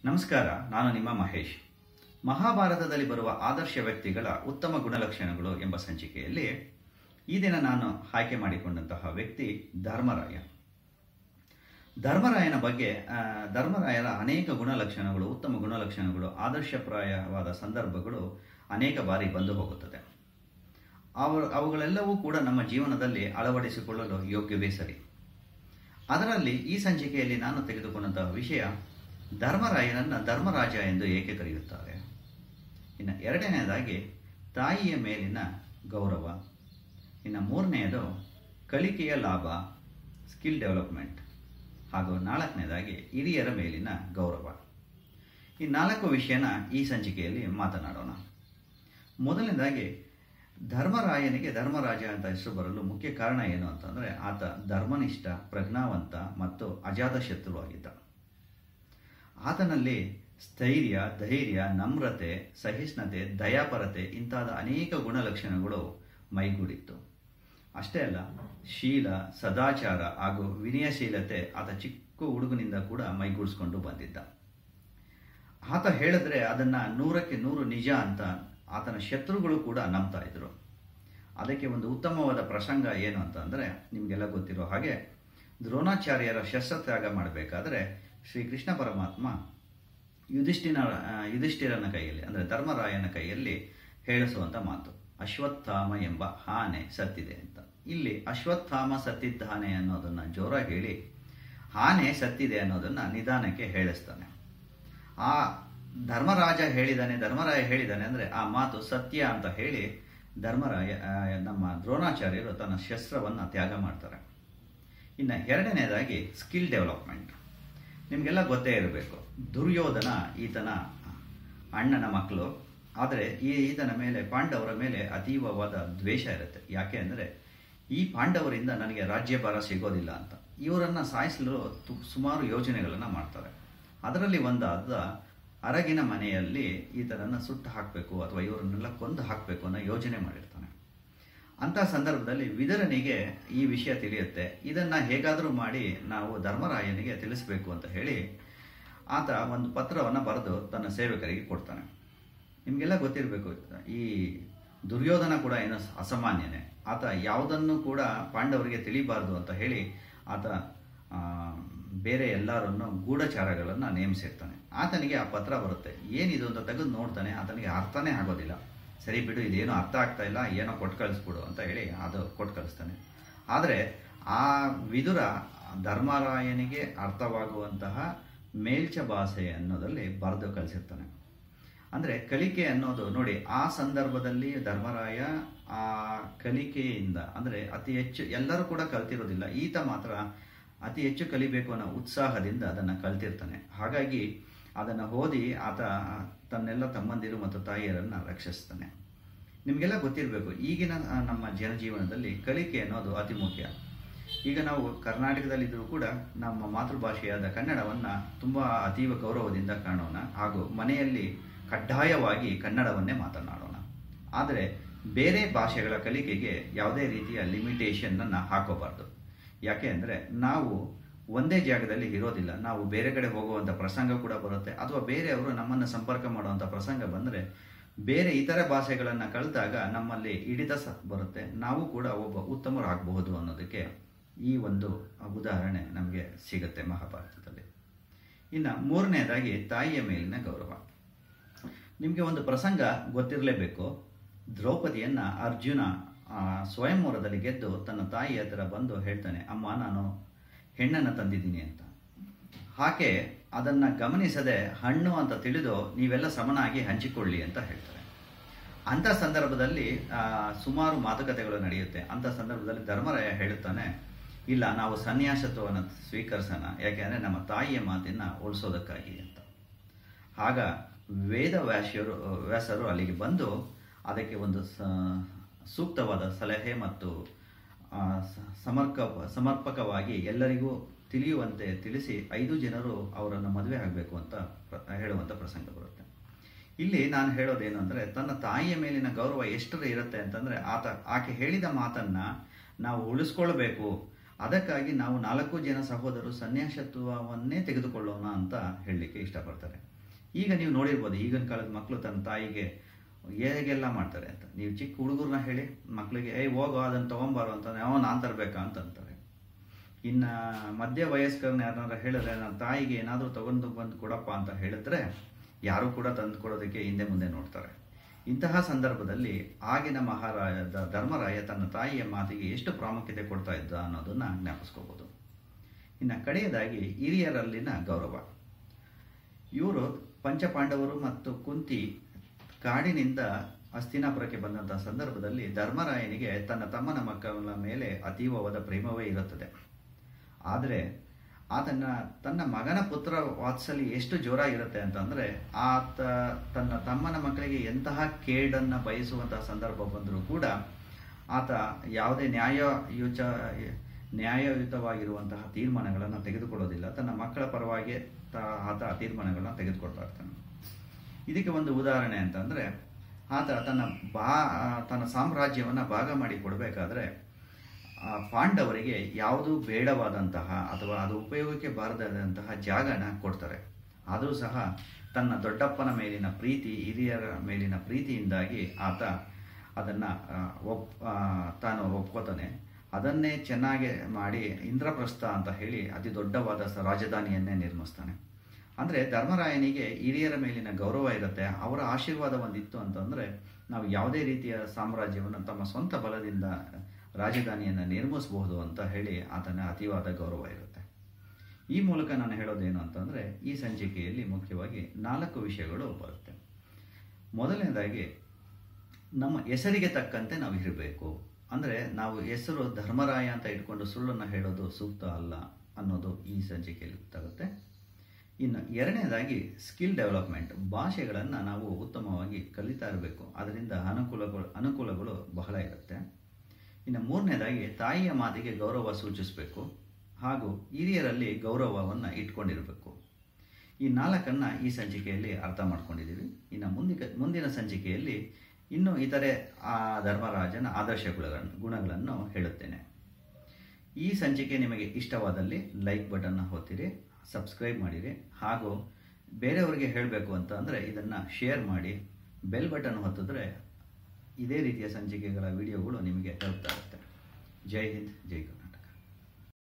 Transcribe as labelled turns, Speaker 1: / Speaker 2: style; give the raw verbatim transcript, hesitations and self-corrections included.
Speaker 1: ನಮಸ್ಕಾರ, ನಾನು ನಿಮ್ಮ ಮಹೇಶ್. ಮಹಾಭಾರತದಲ್ಲಿ ಬರುವ ಆದರ್ಶ ವ್ಯಕ್ತಿಗಳ ಉತ್ತಮ ಗುಣಲಕ್ಷಣಗಳು ಎಂಬ ಸಂಚಿಕೆಯಲ್ಲಿ ಈ ದಿನ ನಾನು ಆಯ್ಕೆ ಮಾಡಿಕೊಂಡಂತಹ ವ್ಯಕ್ತಿ ಧರ್ಮರಾಯ. ಧರ್ಮರಾಯನ ಬಗ್ಗೆ ಧರ್ಮರಾಯರ ಅನೇಕ ಗುಣಲಕ್ಷಣಗಳು, ಉತ್ತಮ ಗುಣಲಕ್ಷಣಗಳು, ಆದರ್ಶಪ್ರಾಯವಾದ ಸಂದರ್ಭಗಳು ಅನೇಕ ಬಾರಿ ಬಂದು ಹೋಗುತ್ತದೆ. ಅವರು ಅವುಗಳೆಲ್ಲವೂ ಕೂಡ ನಮ್ಮ ಜೀವನದಲ್ಲಿ ಅಳವಡಿಸಿಕೊಳ್ಳಲು ಯೋಗ್ಯವೇ ಸರಿ. ಅದರಲ್ಲಿ ಈ ಸಂಚಿಕೆಯಲ್ಲಿ ನಾನು ತೆಗೆದುಕೊಂಡಂತಹ ವಿಷಯ, ಧರ್ಮರಾಯನನ್ನು ಧರ್ಮರಾಜ ಎಂದು ಏಕೆ ಕರೆಯುತ್ತಾರೆ. ಇನ್ನು ಎರಡನೆಯದಾಗಿ ತಾಯಿಯ ಮೇಲಿನ ಗೌರವ. ಇನ್ನು ಮೂರನೆಯದು ಕಲಿಕೆಯ ಲಾಭ, ಸ್ಕಿಲ್ ಡೆವಲಪ್ಮೆಂಟ್. ಹಾಗೂ ನಾಲ್ಕನೇದಾಗಿ ಹಿರಿಯರ ಮೇಲಿನ ಗೌರವ. ಈ ನಾಲ್ಕು ವಿಷಯನ ಈ ಸಂಚಿಕೆಯಲ್ಲಿ ಮಾತನಾಡೋಣ. ಮೊದಲನೇದಾಗಿ ಧರ್ಮರಾಯನಿಗೆ ಧರ್ಮರಾಜ ಅಂತ ಹೆಸರು ಬರಲು ಮುಖ್ಯ ಕಾರಣ ಏನು ಅಂತಂದರೆ, ಆತ ಧರ್ಮನಿಷ್ಠ, ಪ್ರಜ್ಞಾವಂತ ಮತ್ತು ಅಜಾತಶತ್ರು ಆಗಿದ್ದ. ಆತನಲ್ಲಿ ಸ್ಥೈರ್ಯ, ಧೈರ್ಯ, ನಮ್ರತೆ, ಸಹಿಷ್ಣುತೆ, ದಯಾಪರತೆ ಇಂತಾದ ಅನೇಕ ಗುಣಲಕ್ಷಣಗಳು ಮೈಗೂಡಿತ್ತು. ಅಷ್ಟೇ ಅಲ್ಲ, ಶೀಲ, ಸದಾಚಾರ ಹಾಗೂ ವಿನಯಶೀಲತೆ ಆತ ಚಿಕ್ಕ ಹುಡುಗನಿಂದ ಕೂಡ ಮೈಗೂಡಿಸ್ಕೊಂಡು ಬಂದಿದ್ದ. ಆತ ಹೇಳಿದ್ರೆ ಅದನ್ನು ನೂರಕ್ಕೆ ನೂರು ನಿಜ ಅಂತ ಆತನ ಶತ್ರುಗಳು ಕೂಡ ನಂಬ್ತಾ ಇದ್ರು. ಅದಕ್ಕೆ ಒಂದು ಉತ್ತಮವಾದ ಪ್ರಸಂಗ ಏನು ಅಂತಂದರೆ, ನಿಮಗೆಲ್ಲ ಗೊತ್ತಿರೋ ಹಾಗೆ ದ್ರೋಣಾಚಾರ್ಯರ ಶಸ್ತ್ರತ್ಯಾಗ ಮಾಡಬೇಕಾದ್ರೆ ಶ್ರೀಕೃಷ್ಣ ಪರಮಾತ್ಮ ಯುಧಿಷ್ಠಿರ ಯುಧಿಷ್ಠಿರನ ಕೈಯಲ್ಲಿ ಅಂದರೆ ಧರ್ಮರಾಯನ ಕೈಯಲ್ಲಿ ಹೇಳಿಸುವಂಥ ಮಾತು, ಅಶ್ವತ್ಥಾಮ ಎಂಬ ಆನೆ ಸತ್ತಿದೆ ಅಂತ. ಇಲ್ಲಿ ಅಶ್ವತ್ಥಾಮ ಸತ್ತಿದ್ದಾನೆ ಅನ್ನೋದನ್ನು ಜೋರಾಗಿ ಹೇಳಿ, ಆನೆ ಸತ್ತಿದೆ ಅನ್ನೋದನ್ನು ನಿಧಾನಕ್ಕೆ ಹೇಳಿಸ್ತಾನೆ. ಆ ಧರ್ಮರಾಜ ಹೇಳಿದಾನೆ, ಧರ್ಮರಾಯ ಹೇಳಿದಾನೆ ಅಂದರೆ ಆ ಮಾತು ಸತ್ಯ ಅಂತ ಹೇಳಿ ಧರ್ಮರಾಯ ನಮ್ಮ ದ್ರೋಣಾಚಾರ್ಯರು ತನ್ನ ಶಸ್ತ್ರವನ್ನು ತ್ಯಾಗ ಮಾಡ್ತಾರೆ. ಇನ್ನು ಎರಡನೇದಾಗಿ ಸ್ಕಿಲ್ ಡೆವಲಪ್ಮೆಂಟ್. ನಿಮಗೆಲ್ಲ ಗೊತ್ತೇ ಇರಬೇಕು, ದುರ್ಯೋಧನ ಈತನ ಅಣ್ಣನ ಮಕ್ಕಳು. ಆದರೆ ಈ ಈತನ ಮೇಲೆ, ಪಾಂಡವರ ಮೇಲೆ ಅತೀವವಾದ ದ್ವೇಷ ಇರುತ್ತೆ. ಯಾಕೆ ಅಂದರೆ, ಈ ಪಾಂಡವರಿಂದ ನನಗೆ ರಾಜ್ಯಭಾರ ಸಿಗೋದಿಲ್ಲ ಅಂತ ಇವರನ್ನು ಸಾಯಿಸಲು ಸುಮಾರು ಯೋಜನೆಗಳನ್ನು ಮಾಡ್ತಾರೆ. ಅದರಲ್ಲಿ ಒಂದಾದ ಅರಗಿನ ಮನೆಯಲ್ಲಿ ಈತನನ್ನು ಸುಟ್ಟು ಹಾಕಬೇಕು ಅಥವಾ ಇವರನ್ನೆಲ್ಲ ಕೊಂದು ಹಾಕಬೇಕು ಅನ್ನೋ ಯೋಜನೆ ಮಾಡಿರ್ತಾನೆ. ಅಂಥ ಸಂದರ್ಭದಲ್ಲಿ ವಿದುರನಿಗೆ ಈ ವಿಷಯ ತಿಳಿಯುತ್ತೆ. ಇದನ್ನು ಹೇಗಾದರೂ ಮಾಡಿ ನಾವು ಧರ್ಮರಾಯನಿಗೆ ತಿಳಿಸಬೇಕು ಅಂತ ಹೇಳಿ ಆತ ಒಂದು ಪತ್ರವನ್ನು ಬರೆದು ತನ್ನ ಸೇವಕರಿಗೆ ಕೊಡ್ತಾನೆ. ನಿಮಗೆಲ್ಲ ಗೊತ್ತಿರಬೇಕು, ಈ ದುರ್ಯೋಧನ ಕೂಡ ಏನೋ ಅಸಾಮಾನ್ಯನೇ. ಆತ ಯಾವುದನ್ನು ಕೂಡ ಪಾಂಡವರಿಗೆ ತಿಳಿಬಾರ್ದು ಅಂತ ಹೇಳಿ ಆತ ಬೇರೆ ಎಲ್ಲರನ್ನು ಗೂಢಚಾರಗಳನ್ನು ನೇಮಿಸಿರ್ತಾನೆ. ಆತನಿಗೆ ಆ ಪತ್ರ ಬರುತ್ತೆ. ಏನಿದು ಅಂತ ತೆಗೆದು ನೋಡ್ತಾನೆ, ಆತನಿಗೆ ಅರ್ಥನೇ ಆಗೋದಿಲ್ಲ. ಸರಿ ಬಿಡು, ಇದೇನೋ ಅರ್ಥ ಆಗ್ತಾ ಇಲ್ಲ, ಏನೋ ಕೊಟ್ಟು ಕಳಿಸ್ಬಿಡು ಅಂತ ಹೇಳಿ ಅದು ಕೊಟ್ಟು ಕಳಿಸ್ತಾನೆ. ಆದರೆ ಆ ವಿದುರ ಧರ್ಮರಾಯನಿಗೆ ಅರ್ಥವಾಗುವಂತಹ ಮೇಲ್ಚ ಭಾಷೆ ಅನ್ನೋದಲ್ಲಿ ಬರೆದು ಕಳಿಸಿರ್ತಾನೆ. ಅಂದರೆ ಕಲಿಕೆ ಅನ್ನೋದು ನೋಡಿ, ಆ ಸಂದರ್ಭದಲ್ಲಿ ಧರ್ಮರಾಯ ಆ ಕಲಿಕೆಯಿಂದ ಅಂದರೆ ಅತಿ ಹೆಚ್ಚು, ಎಲ್ಲರೂ ಕೂಡ ಕಲ್ತಿರೋದಿಲ್ಲ, ಈತ ಮಾತ್ರ ಅತಿ ಹೆಚ್ಚು ಕಲಿಬೇಕು ಅನ್ನೋ ಉತ್ಸಾಹದಿಂದ ಅದನ್ನು ಕಲ್ತಿರ್ತಾನೆ. ಹಾಗಾಗಿ ಅದನ್ನು ಓದಿ ಆತ ತನ್ನೆಲ್ಲ ತಮ್ಮಂದಿರು ಮತ್ತು ತಾಯಿಯರನ್ನು ರಕ್ಷಿಸ್ತಾನೆ. ನಿಮಗೆಲ್ಲ ಗೊತ್ತಿರಬೇಕು, ಈಗಿನ ನಮ್ಮ ಜನಜೀವನದಲ್ಲಿ ಕಲಿಕೆ ಅನ್ನೋದು ಅತಿ ಮುಖ್ಯ. ಈಗ ನಾವು ಕರ್ನಾಟಕದಲ್ಲಿದ್ದರೂ ಕೂಡ ನಮ್ಮ ಮಾತೃಭಾಷೆಯಾದ ಕನ್ನಡವನ್ನು ತುಂಬ ಅತೀವ ಗೌರವದಿಂದ ಕಾಣೋಣ ಹಾಗೂ ಮನೆಯಲ್ಲಿ ಕಡ್ಡಾಯವಾಗಿ ಕನ್ನಡವನ್ನೇ ಮಾತನಾಡೋಣ. ಆದರೆ ಬೇರೆ ಭಾಷೆಗಳ ಕಲಿಕೆಗೆ ಯಾವುದೇ ರೀತಿಯ ಲಿಮಿಟೇಷನ್ನನ್ನು ಹಾಕೋಬಾರ್ದು. ಯಾಕೆ ಅಂದರೆ, ನಾವು ಒಂದೇ ಜಾಗದಲ್ಲಿ ಇರೋದಿಲ್ಲ, ನಾವು ಬೇರೆ ಕಡೆ ಹೋಗುವಂಥ ಪ್ರಸಂಗ ಕೂಡ ಬರುತ್ತೆ. ಅಥವಾ ಬೇರೆಯವರು ನಮ್ಮನ್ನು ಸಂಪರ್ಕ ಮಾಡುವಂಥ ಪ್ರಸಂಗ ಬಂದರೆ ಬೇರೆ ಇತರ ಭಾಷೆಗಳನ್ನು ಕಲಿತಾಗ ನಮ್ಮಲ್ಲಿ ಹಿಡಿತ ಸಹ ಬರುತ್ತೆ, ನಾವು ಕೂಡ ಒಬ್ಬ ಉತ್ತಮರಾಗಬಹುದು ಅನ್ನೋದಕ್ಕೆ ಈ ಒಂದು ಉದಾಹರಣೆ ನಮಗೆ ಸಿಗುತ್ತೆ ಮಹಾಭಾರತದಲ್ಲಿ. ಇನ್ನು ಮೂರನೇದಾಗಿ ತಾಯಿಯ ಮೇಲಿನ ಗೌರವ. ನಿಮಗೆ ಒಂದು ಪ್ರಸಂಗ ಗೊತ್ತಿರಲೇಬೇಕು. ದ್ರೌಪದಿಯನ್ನು ಅರ್ಜುನ ಸ್ವಯಂವರದಲ್ಲಿ ಗೆದ್ದು ತನ್ನ ತಾಯಿ ಹತ್ರ ಬಂದು ಹೇಳ್ತಾನೆ, ಅಮ್ಮ ನಾನು ಹೆಣ್ಣನ್ನು ತಂದಿದ್ದೀನಿ ಅಂತ. ಆಕೆ ಅದನ್ನು ಗಮನಿಸದೆ ಹಣ್ಣು ಅಂತ ತಿಳಿದು ನೀವೆಲ್ಲ ಸಮನಾಗಿ ಹಂಚಿಕೊಳ್ಳಿ ಅಂತ ಹೇಳ್ತಾರೆ. ಅಂಥ ಸಂದರ್ಭದಲ್ಲಿ ಸುಮಾರು ಮಾತುಕತೆಗಳು ನಡೆಯುತ್ತೆ. ಅಂಥ ಸಂದರ್ಭದಲ್ಲಿ ಧರ್ಮರಾಯ ಹೇಳುತ್ತಾನೆ, ಇಲ್ಲ ನಾವು ಸನ್ಯಾಸತ್ವವನ್ನು ಸ್ವೀಕರಿಸೋಣ, ಯಾಕೆಂದರೆ ನಮ್ಮ ತಾಯಿಯ ಮಾತನ್ನು ಉಳಿಸೋದಕ್ಕಾಗಿ ಅಂತ. ಆಗ ವೇದ ವ್ಯಾಸರು ವ್ಯಾಸರು ಅಲ್ಲಿಗೆ ಬಂದು ಅದಕ್ಕೆ ಒಂದು ಸೂಕ್ತವಾದ ಸಲಹೆ ಮತ್ತು ಸಮರ್ಕ ಸಮರ್ಪಕವಾಗಿ ಎಲ್ಲರಿಗೂ ತಿಳಿಯುವಂತೆ ತಿಳಿಸಿ ಐದು ಜನರು ಅವರನ್ನು ಮದುವೆ ಆಗಬೇಕು ಅಂತ ಹೇಳುವಂಥ ಪ್ರಸಂಗ ಬರುತ್ತೆ. ಇಲ್ಲಿ ನಾನು ಹೇಳೋದೇನು ಅಂದರೆ, ತನ್ನ ತಾಯಿಯ ಮೇಲಿನ ಗೌರವ ಎಷ್ಟರ ಇರುತ್ತೆ ಅಂತಂದರೆ, ಆತ ಆಕೆ ಹೇಳಿದ ಮಾತನ್ನು ನಾವು ಉಳಿಸ್ಕೊಳ್ಬೇಕು. ಅದಕ್ಕಾಗಿ ನಾವು ನಾಲ್ಕು ಜನ ಸಹೋದರರು ಸನ್ಯಾಸತ್ವವನ್ನೇ ತೆಗೆದುಕೊಳ್ಳೋಣ ಅಂತ ಹೇಳಲಿಕ್ಕೆ ಇಷ್ಟಪಡ್ತಾರೆ. ಈಗ ನೀವು ನೋಡಿರ್ಬೋದು ಈಗಿನ ಕಾಲದ ಮಕ್ಕಳು ತನ್ನ ತಾಯಿಗೆ ಹೇಗೆಲ್ಲ ಮಾಡ್ತಾರೆ ಅಂತ. ನೀವು ಚಿಕ್ಕ ಹುಡುಗರನ್ನ ಹೇಳಿ ಮಕ್ಕಳಿಗೆ ಏಯ್ ಹೋಗೋ ಅದನ್ನು ತೊಗೊಂಬಾರೋ ಅಂತ ಯಾವ ನಾನು ತರಬೇಕಾ ಅಂತಂತಾರೆ. ಇನ್ನು ಮಧ್ಯ ವಯಸ್ಕರನ್ನ ಯಾರನ್ನಾರ ಹೇಳಿದ್ರೆ ನನ್ನ ತಾಯಿಗೆ ಏನಾದರೂ ತಗೊಂಡು ಬಂದು ಕೊಡಪ್ಪ ಅಂತ ಹೇಳಿದ್ರೆ ಯಾರೂ ಕೂಡ ತಂದು ಕೊಡೋದಕ್ಕೆ ಹಿಂದೆ ಮುಂದೆ ನೋಡ್ತಾರೆ. ಇಂತಹ ಸಂದರ್ಭದಲ್ಲಿ ಆಗಿನ ಮಹಾರಾಜ ಧರ್ಮರಾಯ ತನ್ನ ತಾಯಿಯ ಮಾತಿಗೆ ಎಷ್ಟು ಪ್ರಾಮುಖ್ಯತೆ ಕೊಡ್ತಾ ಇದ್ದ ಅನ್ನೋದನ್ನು ಜ್ಞಾಪಿಸ್ಕೋಬೋದು. ಇನ್ನು ಕಡೆಯದಾಗಿ ಹಿರಿಯರಲ್ಲಿನ ಗೌರವ. ಇವರು ಪಂಚಪಾಂಡವರು ಮತ್ತು ಕುಂತಿ ಕಾಡಿನಿಂದ ಹಸ್ತಿನಾಪುರಕ್ಕೆ ಬಂದಂತಹ ಸಂದರ್ಭದಲ್ಲಿ ಧರ್ಮರಾಯನಿಗೆ ತನ್ನ ತಮ್ಮನ ಮಕ್ಕಳ ಮೇಲೆ ಅತೀವವಾದ ಪ್ರೇಮವೇ ಇರುತ್ತದೆ. ಆದರೆ ಆತನ ತನ್ನ ಮಗನ ಪುತ್ರ ವಾತ್ಸಲ್ಯ ಎಷ್ಟು ಜೋರಾಗಿರುತ್ತೆ ಅಂತಂದರೆ, ಆತ ತನ್ನ ತಮ್ಮನ ಮಕ್ಕಳಿಗೆ ಎಂತಹ ಕೇಡನ್ನು ಬಯಸುವಂತಹ ಸಂದರ್ಭ ಬಂದರೂ ಕೂಡ ಆತ ಯಾವುದೇ ನ್ಯಾಯಯುತ ನ್ಯಾಯಯುತವಾಗಿರುವಂತಹ ತೀರ್ಮಾನಗಳನ್ನು ತೆಗೆದುಕೊಳ್ಳೋದಿಲ್ಲ. ತನ್ನ ಮಕ್ಕಳ ಪರವಾಗಿ ಆತ ಆ ತೀರ್ಮಾನಗಳನ್ನು ತೆಗೆದುಕೊಳ್ತಾ ಇರ್ತಾನೆ. ಇದಕ್ಕೆ ಒಂದು ಉದಾಹರಣೆ ಅಂತಂದರೆ, ಆತ ತನ್ನ ಬಾ ತನ್ನ ಸಾಮ್ರಾಜ್ಯವನ್ನು ಭಾಗ ಮಾಡಿ ಕೊಡಬೇಕಾದ್ರೆ ಪಾಂಡವರಿಗೆ ಯಾವುದೂ ಬೇಡವಾದಂತಹ ಅಥವಾ ಅದು ಉಪಯೋಗಕ್ಕೆ ಬಾರದಂತಹ ಜಾಗನ ಕೊಡ್ತಾರೆ. ಆದರೂ ಸಹ ತನ್ನ ದೊಡ್ಡಪ್ಪನ ಮೇಲಿನ ಪ್ರೀತಿ, ಹಿರಿಯರ ಮೇಲಿನ ಪ್ರೀತಿಯಿಂದಾಗಿ ಆತ ಅದನ್ನು ಒಪ್ ತಾನು ಒಪ್ಕೋತಾನೆ. ಅದನ್ನೇ ಚೆನ್ನಾಗಿ ಮಾಡಿ ಇಂದ್ರಪ್ರಸ್ಥ ಅಂತ ಹೇಳಿ ಅತಿ ದೊಡ್ಡವಾದ ರಾಜಧಾನಿಯನ್ನೇ ನಿರ್ಮಿಸ್ತಾನೆ. ಅಂದರೆ ಧರ್ಮರಾಯನಿಗೆ ಹಿರಿಯರ ಮೇಲಿನ ಗೌರವ ಇರುತ್ತೆ. ಅವರ ಆಶೀರ್ವಾದ ಒಂದಿತ್ತು ಅಂತಂದರೆ ನಾವು ಯಾವುದೇ ರೀತಿಯ ಸಾಮ್ರಾಜ್ಯವನ್ನು ತಮ್ಮ ಸ್ವಂತ ಬಲದಿಂದ ರಾಜಧಾನಿಯನ್ನು ನಿರ್ಮಿಸಬಹುದು ಅಂತ ಹೇಳಿ ಆತನ ಅತಿವಾದ ಗೌರವ ಇರುತ್ತೆ. ಈ ಮೂಲಕ ನಾನು ಹೇಳೋದೇನು ಅಂತಂದರೆ, ಈ ಸಂಚಿಕೆಯಲ್ಲಿ ಮುಖ್ಯವಾಗಿ ನಾಲ್ಕು ವಿಷಯಗಳು ಬರುತ್ತೆ. ಮೊದಲನೇದಾಗಿ, ನಮ್ಮ ಹೆಸರಿಗೆ ತಕ್ಕಂತೆ ನಾವು ಇರಬೇಕು. ಅಂದರೆ ನಾವು ಹೆಸರು ಧರ್ಮರಾಯ ಅಂತ ಇಟ್ಕೊಂಡು ಸುಳ್ಳನ್ನು ಹೇಳೋದು ಸೂಕ್ತ ಅಲ್ಲ ಅನ್ನೋದು ಈ ಸಂಚಿಕೆಯಲ್ಲಿ ಗೊತ್ತಾಗುತ್ತೆ. ಇನ್ನು ಎರಡನೇದಾಗಿ ಸ್ಕಿಲ್ ಡೆವಲಪ್ಮೆಂಟ್. ಭಾಷೆಗಳನ್ನು ನಾವು ಉತ್ತಮವಾಗಿ ಕಲಿತಾ ಇರಬೇಕು. ಅದರಿಂದ ಅನುಕೂಲಗಳು ಅನುಕೂಲಗಳು ಬಹಳ ಇರುತ್ತೆ. ಇನ್ನು ಮೂರನೇದಾಗಿ ತಾಯಿಯ ಮಾತಿಗೆ ಗೌರವ ಸೂಚಿಸಬೇಕು ಹಾಗೂ ಹಿರಿಯರಲ್ಲಿ ಗೌರವವನ್ನು ಇಟ್ಕೊಂಡಿರಬೇಕು. ಈ ನಾಲ್ಕನ್ನು ಈ ಸಂಚಿಕೆಯಲ್ಲಿ ಅರ್ಥ ಮಾಡ್ಕೊಂಡಿದ್ದೀವಿ. ಇನ್ನು ಮುಂದಿನ ಮುಂದಿನ ಸಂಚಿಕೆಯಲ್ಲಿ ಇನ್ನೂ ಇತರೆ ಆ ಧರ್ಮರಾಜನ ಆದರ್ಶ ಗುಣಗಳನ್ನು ಗುಣಗಳನ್ನು ಹೇಳುತ್ತೇನೆ. ಈ ಸಂಚಿಕೆ ನಿಮಗೆ ಇಷ್ಟವಾದಲ್ಲಿ ಲೈಕ್ ಬಟನ್ನ ಒತ್ತಿರಿ, ಸಬ್ಸ್ಕ್ರೈಬ್ ಮಾಡಿರಿ ಹಾಗೂ ಬೇರೆಯವರಿಗೆ ಹೇಳಬೇಕು ಅಂತ ಅಂದರೆ ಇದನ್ನು ಶೇರ್ ಮಾಡಿ, ಬೆಲ್ ಬಟನ್ ಒತ್ತಿದ್ರೆ ಇದೇ ರೀತಿಯ ಸಂಚಿಕೆಗಳ ವಿಡಿಯೋಗಳು ನಿಮಗೆ ತಲುಪ್ತಾ ಇರುತ್ತೆ. ಜೈ ಹಿಂದ್, ಜೈ ಕರ್ನಾಟಕ.